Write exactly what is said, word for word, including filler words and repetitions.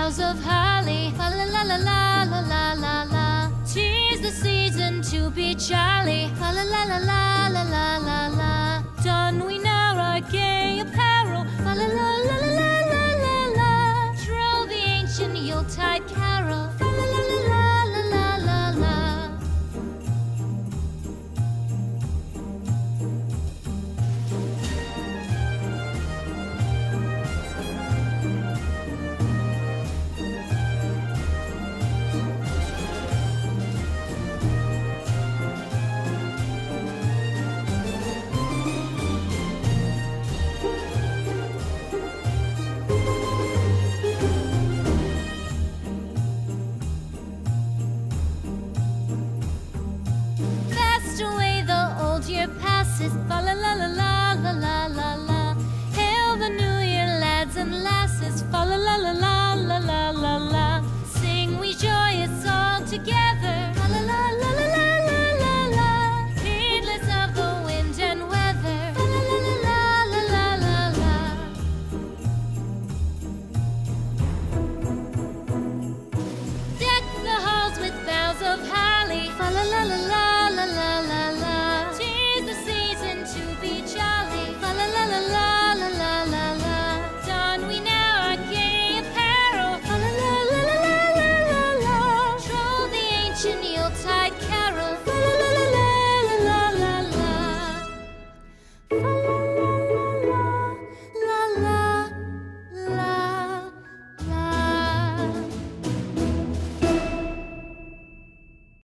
boughs of holly. Fa la la la la la la la la. 'Tis the season to be jolly. Fa la la la la la la la la. Don we now our gay apparel. Fa la la la la la la la la. Troll the ancient Yuletide carol. Fa la la la la la la la la. Year passes, fa la la la la la la la la. Hail the new year, lads and lasses, fa la la la la la la la la. Sing we joyous all together.